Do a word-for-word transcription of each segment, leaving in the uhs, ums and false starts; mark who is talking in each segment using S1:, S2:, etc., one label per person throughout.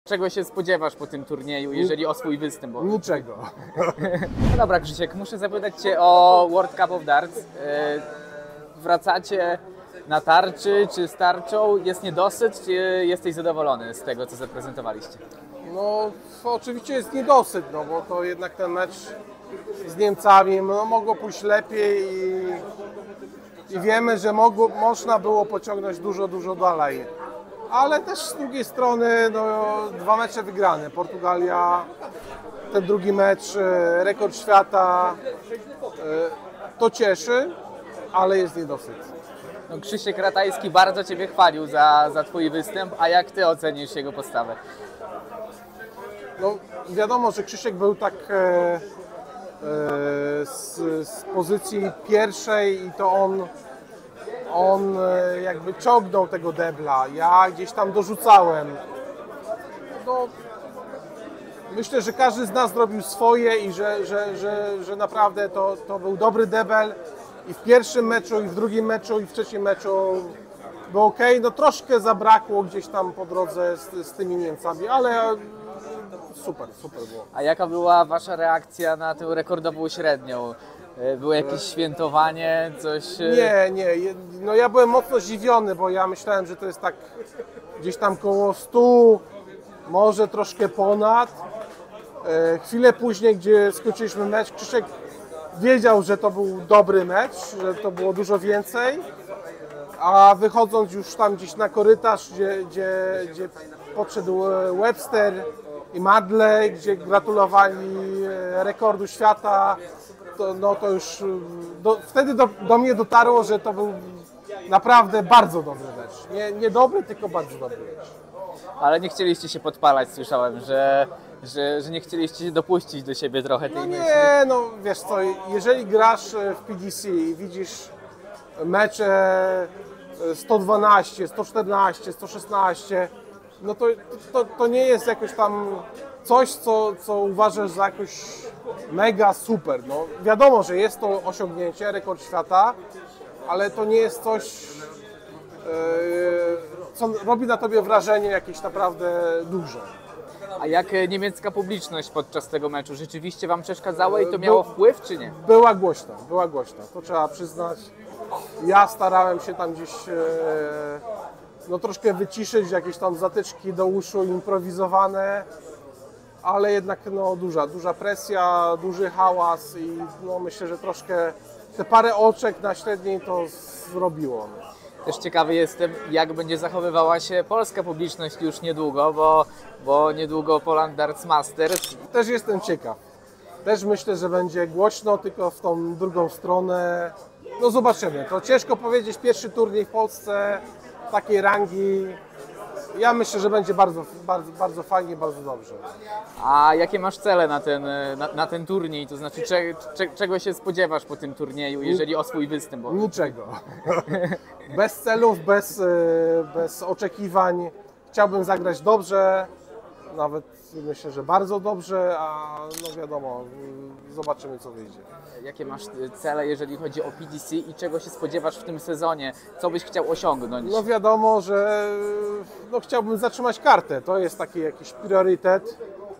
S1: Czego się spodziewasz po tym turnieju, jeżeli o swój występ? Bo...
S2: Niczego.
S1: No dobra, Krzysiek, muszę zapytać Cię o World Cup of Darts. Wracacie na tarczy, czy z tarczą? Jest niedosyt, czy jesteś zadowolony z tego, co zaprezentowaliście?
S2: No oczywiście jest niedosyt, no bo to jednak ten mecz z Niemcami no, mogło pójść lepiej i, i wiemy, że mogło, można było pociągnąć dużo, dużo dalej. Ale też z drugiej strony no, dwa mecze wygrane. Portugalia, ten drugi mecz, rekord świata, to cieszy, ale jest niedosyt.
S1: No, Krzysiek Ratajski bardzo Ciebie chwalił za, za Twój występ, a jak Ty ocenisz jego postawę?
S2: No, wiadomo, że Krzysiek był tak e, e, z, z pozycji pierwszej i to on, on e, jakby ciągnął tego debla. Ja gdzieś tam dorzucałem. No, myślę, że każdy z nas zrobił swoje i że, że, że, że naprawdę to, to był dobry debel. I w pierwszym meczu, i w drugim meczu, i w trzecim meczu było ok. No troszkę zabrakło gdzieś tam po drodze z, z tymi Niemcami, ale super, super było.
S1: A jaka była Wasza reakcja na tę rekordową średnią? Było jakieś świętowanie, coś?
S2: Nie, nie. No ja byłem mocno zdziwiony, bo ja myślałem, że to jest tak gdzieś tam koło stu, może troszkę ponad. Chwilę później, gdzie skończyliśmy mecz, Krzysiek wiedział, że to był dobry mecz, że to było dużo więcej, a wychodząc już tam gdzieś na korytarz, gdzie, gdzie, gdzie podszedł Webster i Madley, gdzie gratulowali rekordu świata, to, no to już do, wtedy do, do mnie dotarło, że to był naprawdę bardzo dobry mecz. Nie, nie dobry, tylko bardzo dobry mecz.
S1: Ale nie chcieliście się podpalać, słyszałem, że, że, że nie chcieliście się dopuścić do siebie trochę tej
S2: No
S1: myśli.
S2: nie, no wiesz co, jeżeli grasz w P D C i widzisz mecze sto dwanaście, sto czternaście, sto szesnaście, no to, to, to nie jest jakoś tam coś, co, co uważasz za jakoś mega super. No, wiadomo, że jest to osiągnięcie, rekord świata, ale to nie jest coś, yy, co robi na tobie wrażenie jakieś naprawdę duże.
S1: A jak niemiecka publiczność podczas tego meczu? Rzeczywiście Wam przeszkadzała i to miało wpływ, czy nie?
S2: Była głośna, była głośna, to trzeba przyznać. Ja starałem się tam gdzieś e, no, troszkę wyciszyć, jakieś tam zatyczki do uszu improwizowane, ale jednak no, duża, duża presja, duży hałas i no, myślę, że troszkę te parę oczek na średniej to zrobiło.
S1: Też ciekawy jestem, jak będzie zachowywała się polska publiczność już niedługo, bo, bo niedługo Poland Darts Masters.
S2: Też jestem ciekaw. Też myślę, że będzie głośno, tylko w tą drugą stronę. No zobaczymy. To ciężko powiedzieć, pierwszy turniej w Polsce takiej rangi. Ja myślę, że będzie bardzo, bardzo, bardzo fajnie, bardzo dobrze.
S1: A jakie masz cele na ten, na, na ten turniej? To znaczy, cze, cze, czego się spodziewasz po tym turnieju, jeżeli o swój występ? Bo...
S2: Niczego. Bez celów, bez, bez oczekiwań. Chciałbym zagrać dobrze, nawet myślę, że bardzo dobrze, a no wiadomo, zobaczymy co wyjdzie.
S1: Jakie masz cele, jeżeli chodzi o P D C i czego się spodziewasz w tym sezonie? Co byś chciał osiągnąć?
S2: No wiadomo, że no, chciałbym zatrzymać kartę, to jest taki jakiś priorytet.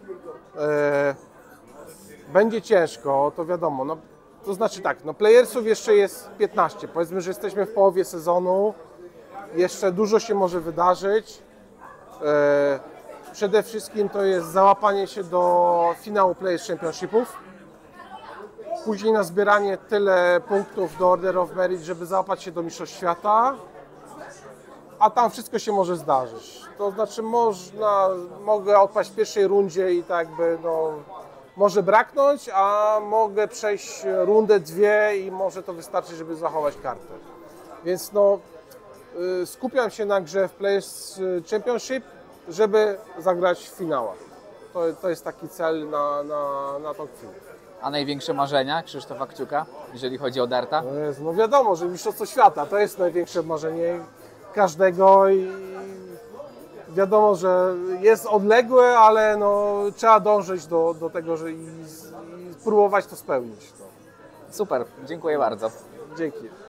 S2: E, będzie ciężko, to wiadomo. No, to znaczy tak, no playersów jeszcze jest piętnaście, powiedzmy, że jesteśmy w połowie sezonu, jeszcze dużo się może wydarzyć. E, przede wszystkim to jest załapanie się do finału Players Championshipów. Później na zbieranie tyle punktów do Order of Merit, żeby załapać się do Mistrzostw Świata, a tam wszystko się może zdarzyć. To znaczy można, mogę odpaść w pierwszej rundzie i tak by no, może braknąć, a mogę przejść rundę, dwie i może to wystarczy, żeby zachować kartę. Więc no, skupiam się na grze w Players Championship, żeby zagrać w finałach. To, to jest taki cel na, na, na tą chwilę.
S1: A największe marzenia Krzysztofa Kciuka, jeżeli chodzi o darta?
S2: No, jest, no wiadomo, że Mistrzostwo Świata to jest największe marzenie każdego i wiadomo, że jest odległe, ale no, trzeba dążyć do, do tego, że i, i próbować to spełnić. No.
S1: Super, dziękuję bardzo.
S2: Dzięki.